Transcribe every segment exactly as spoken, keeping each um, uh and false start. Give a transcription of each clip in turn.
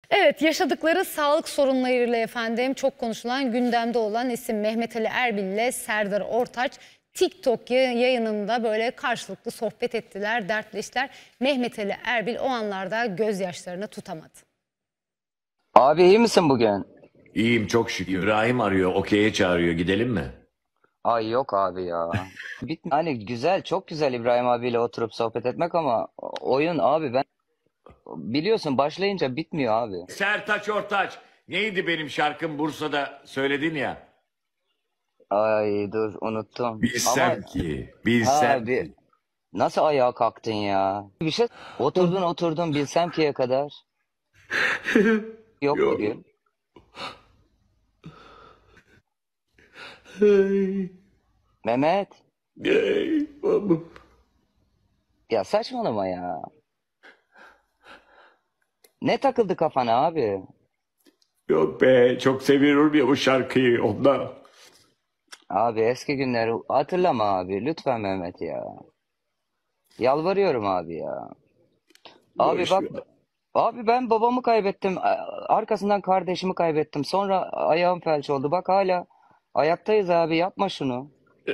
Evet, yaşadıkları sağlık sorunlarıyla efendim çok konuşulan, gündemde olan isim Mehmet Ali Erbil ile Serdar Ortaç TikTok yayınında böyle karşılıklı sohbet ettiler, dertleştiler. Mehmet Ali Erbil o anlarda gözyaşlarını tutamadı. Abi iyi misin bugün? İyiyim çok şükür. İbrahim arıyor, okey'e çağırıyor. Gidelim mi? Ay yok abi ya. Bit hani güzel, çok güzel İbrahim abiyle oturup sohbet etmek ama oyun abi ben biliyorsun başlayınca bitmiyor abi. Sertaç Ortaç. Neydi benim şarkım Bursa'da söyledin ya? Ay dur unuttum. Bilsem Ama ki, bilsem abi ki. nasıl ayağa kalktın ya? Bir şey oturdun oturdun bilsem ki'ye kadar. Yok Yok. bugün. Hey, Mehmet hey, babam. ya saçmalama ya. Ne takıldı kafana abi? Yok be, çok seviyorum ya bu şarkıyı ondan. Abi eski günleri hatırlama abi. Lütfen Mehmet ya. Yalvarıyorum abi ya. Abi Boş bak ver. abi ben babamı kaybettim. A- Arkasından kardeşimi kaybettim. Sonra ayağım felç oldu. Bak hala ayaktayız abi. Yapma şunu.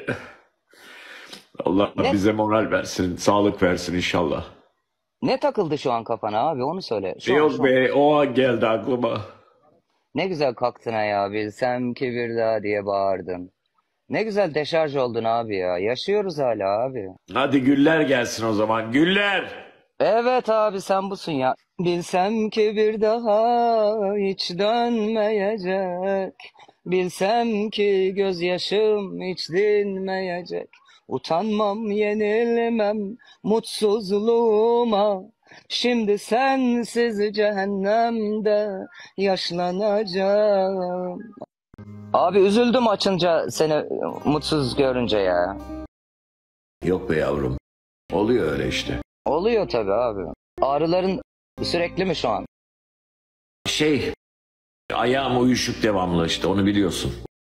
Allah Ne bize moral versin, sağlık versin inşallah. ne takıldı şu an kafana abi? Onu söyle. Şu an Yok şu an. be, o an geldi aklıma. Ne güzel kalktın ya bilsem ki bir daha diye bağırdın. Ne güzel deşarj oldun abi ya. Yaşıyoruz hala abi. Hadi güller gelsin o zaman, güller. Evet abi sen busun ya. Bilsem ki bir daha hiç dönmeyecek. Bilsem ki gözyaşım hiç dinmeyecek. Utanmam, yenilmem mutsuzluğuma. Şimdi sensiz cehennemde yaşlanacağım. Abi üzüldüm açınca seni mutsuz görünce ya. Yok be yavrum, oluyor öyle işte. Oluyor tabii abi. Ağrıların sürekli mi şu an? Şey, ayağım uyuşuk devamlı işte, onu biliyorsun.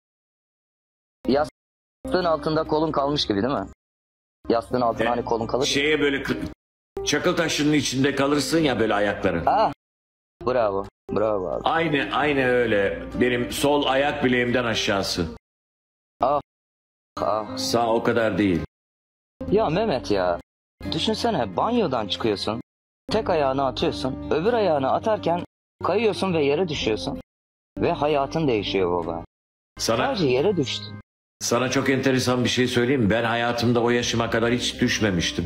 Yastığın altında kolun kalmış gibi değil mi? Yastığın altına E, hani kolun kalır. Şeye böyle kı- çakıl taşının içinde kalırsın ya böyle ayakları. Ah, bravo. Bravo abi. Aynı aynı öyle. Benim sol ayak bileğimden aşağısı. Ah, ah. Sağ o kadar değil. Ya Mehmet ya. Düşünsene banyodan çıkıyorsun. Tek ayağını atıyorsun. Öbür ayağını atarken kayıyorsun ve yere düşüyorsun. Ve hayatın değişiyor baba. Sana Sadece yere düştün. sana çok enteresan bir şey söyleyeyim mi? Ben hayatımda o yaşıma kadar hiç düşmemiştim.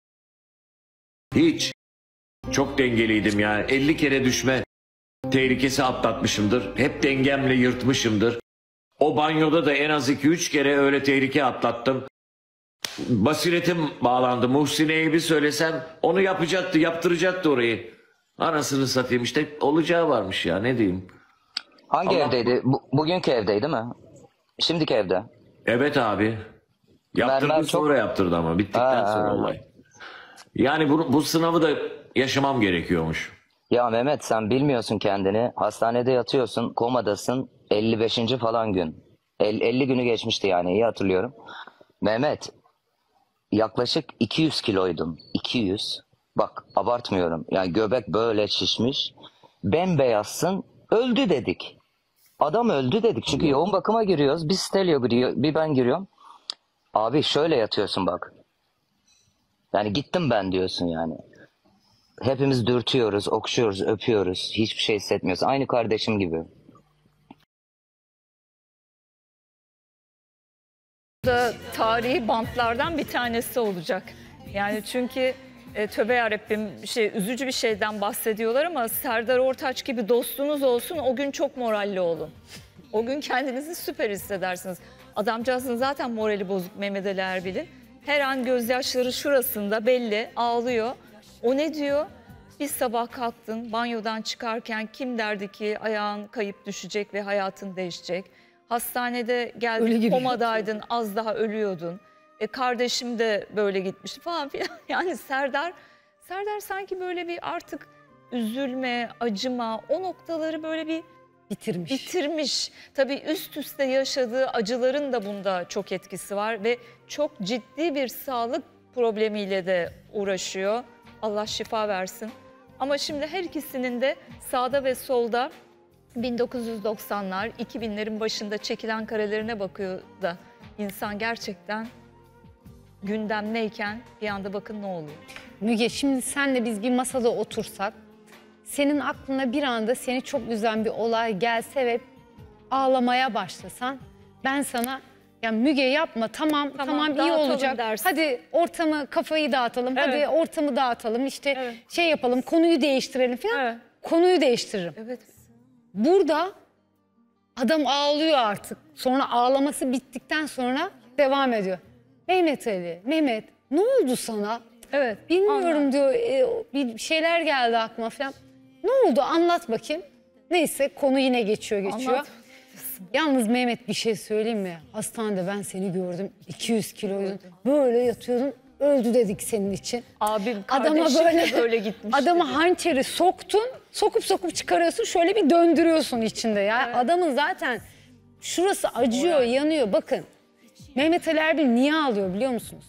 Hiç. Çok dengeliydim yani. elli kere düşme tehlikesi atlatmışımdır. Hep dengemle yırtmışımdır. O banyoda da en az iki üç kere öyle tehlike atlattım. Basiretim bağlandı. Muhsine'ye bir söylesem onu yapacaktı, yaptıracaktı orayı. Anasını satayım işte, olacağı varmış ya, ne diyeyim. Hangi Allah. evdeydi? Bu, bugünkü evdeydi değil mi? Şimdiki evde. Evet abi. Yaptırdı, Mermer çok... sonra yaptırdı ama bittikten Ha, sonra ha. olay. Yani bu, bu sınavı da yaşamam gerekiyormuş. Ya Mehmet sen bilmiyorsun kendini. Hastanede yatıyorsun, komadasın. elli beşinci falan gün. El- elli günü geçmişti yani iyi hatırlıyorum. Mehmet yaklaşık iki yüz kiloydum. iki yüz. Bak abartmıyorum. Yani göbek böyle şişmiş. Bembeyazsın. Öldü dedik. Adam öldü dedik. Çünkü yoğun bakıma giriyoruz. Bir Stelio giriyor, bir ben giriyorum. Abi şöyle yatıyorsun bak. Yani gittim ben diyorsun yani. Hepimiz dürtüyoruz, okşuyoruz, öpüyoruz. Hiçbir şey hissetmiyoruz. Aynı kardeşim gibi. Da tarihi bantlardan bir tanesi olacak. Yani çünkü e, tövbe yarabbim şey, üzücü bir şeyden bahsediyorlar ama Serdar Ortaç gibi dostunuz olsun, o gün çok moralli olun. O gün kendinizi süper hissedersiniz. Adamcağızın zaten morali bozuk Mehmet Ali Erbil'in. Her an gözyaşları şurasında belli, ağlıyor. O ne diyor? Bir sabah kalktın, banyodan çıkarken kim derdi ki ayağın kayıp düşecek ve hayatın değişecek? Hastanede Ölü geldin, gibi. komadaydın, az daha ölüyordun. E, kardeşim de böyle gitmişti falan filan. Yani Serdar, Serdar sanki böyle bir artık üzülme, acıma, o noktaları böyle bir Bitirmiş. bitirmiş. Tabii üst üste yaşadığı acıların da bunda çok etkisi var ve çok ciddi bir sağlık problemiyle de uğraşıyor. Allah şifa versin. Ama şimdi her ikisinin de sağda ve solda bin dokuz yüz doksanlar, iki binlerin başında çekilen karelerine bakıyor da insan gerçekten gündemdeyken bir anda bakın ne oluyor. Müge, şimdi senle biz bir masada otursak, senin aklına bir anda seni çok üzen bir olay gelse ve ağlamaya başlasan, ben sana ya Müge yapma, tamam tamam, tamam iyi dağıtalım olacak. dersin. Hadi ortamı, kafayı dağıtalım. Evet. Hadi ortamı dağıtalım. İşte Evet. şey yapalım, konuyu değiştirelim falan. Evet. Konuyu değiştiririm. Evet. Burada adam ağlıyor artık. Sonra ağlaması bittikten sonra devam ediyor. Mehmet Ali, Mehmet ne oldu sana? Evet. Bilmiyorum anladım. diyor, e, bir şeyler geldi aklıma falan. Ne oldu anlat bakayım. Neyse konu yine geçiyor geçiyor. Anlat. Yalnız Mehmet bir şey söyleyeyim mi? Hastanede ben seni gördüm. iki yüz kiloydun. Böyle yatıyordun. Öldü dedik senin için. Abim, Adama kardeşim böyle, de böyle gitmiş. adama dedi. hançeri soktun. Sokup sokup çıkarıyorsun. Şöyle bir döndürüyorsun içinde ya. Evet. Adamın zaten şurası acıyor, Moral. yanıyor. Bakın Mehmet Ali Erbil niye ağlıyor biliyor musunuz?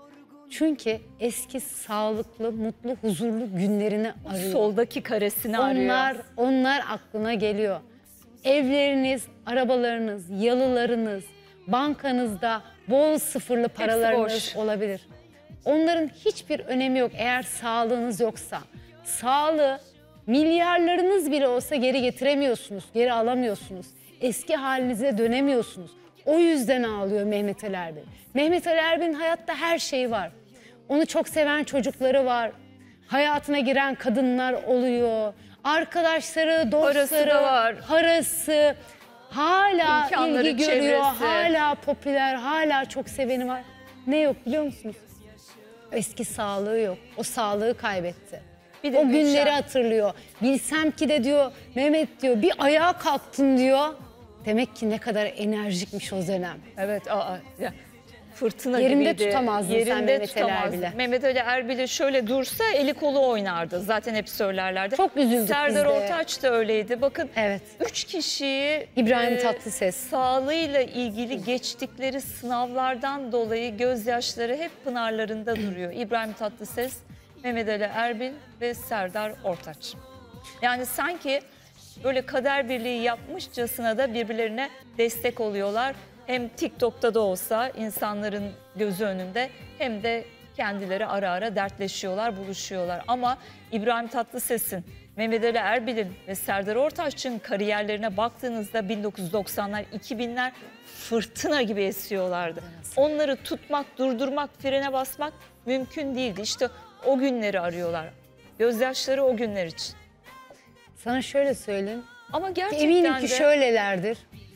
Çünkü eski sağlıklı, mutlu, huzurlu günlerini arıyor. Soldaki karesini arıyor. Onlar, onlar aklına geliyor. Evleriniz, arabalarınız, yalılarınız, bankanızda bol sıfırlı paralarınız boş. olabilir. Onların hiçbir önemi yok eğer sağlığınız yoksa. Sağlığı milyarlarınız bile olsa geri getiremiyorsunuz, geri alamıyorsunuz. Eski halinize dönemiyorsunuz. O yüzden ağlıyor Mehmet Ali Erbil. Mehmet Ali Erbil'in hayatta her şeyi var. Onu çok seven çocukları var. Hayatına giren kadınlar oluyor. Arkadaşları, dostları, Parası da var. parası, hala İmkanları, ilgi görüyor, çevresi. hala popüler, hala çok seveni var. Ne yok biliyor musunuz? Eski sağlığı yok. O sağlığı kaybetti. Bir de O günleri Gülşen. hatırlıyor. Bilsem ki de diyor, Mehmet diyor bir ayağa kalktın diyor. Demek ki ne kadar enerjikmiş o dönem. Evet, aa, ya, fırtına Yerinde gibiydi. tutamazdın sen Yerinde Mehmet Ali tutamazdın. Erbil'i. Mehmet Ali Erbil'i şöyle dursa eli kolu oynardı. Zaten hep söylerlerdi. Çok üzüldük Serdar biz de. Ortaç da öyleydi. Bakın Evet. üç kişiyi İbrahim Tatlıses. sağlığıyla ilgili geçtikleri sınavlardan dolayı gözyaşları hep pınarlarında duruyor. İbrahim Tatlıses, Mehmet Ali Erbil ve Serdar Ortaç. Yani sanki böyle kader birliği yapmışçasına da birbirlerine destek oluyorlar. Hem TikTok'ta da olsa insanların gözü önünde hem de kendileri ara ara dertleşiyorlar, buluşuyorlar. Ama İbrahim Tatlıses'in, Mehmet Ali Erbil'in ve Serdar Ortaç'ın kariyerlerine baktığınızda bin dokuz yüz doksanlar, iki binler fırtına gibi esiyorlardı. Onları tutmak, durdurmak, frene basmak mümkün değildi. İşte o günleri arıyorlar. Gözyaşları o günler için. Sana şöyle söyleyeyim. Ama gerçekten Eminim ki de... şöylelerdir.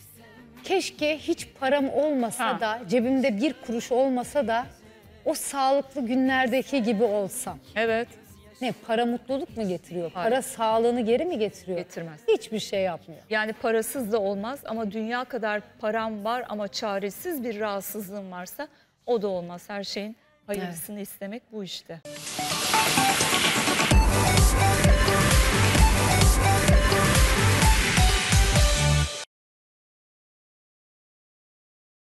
Keşke hiç param olmasa Ha. da, cebimde bir kuruş olmasa da o sağlıklı günlerdeki gibi olsam. Evet. Ne, para mutluluk mu getiriyor? Hayır. Para sağlığını geri mi getiriyor? Getirmez. Hiçbir şey yapmıyor. Yani parasız da olmaz ama dünya kadar param var ama çaresiz bir rahatsızlığım varsa o da olmaz. Her şeyin hayırlısını istemek bu işte.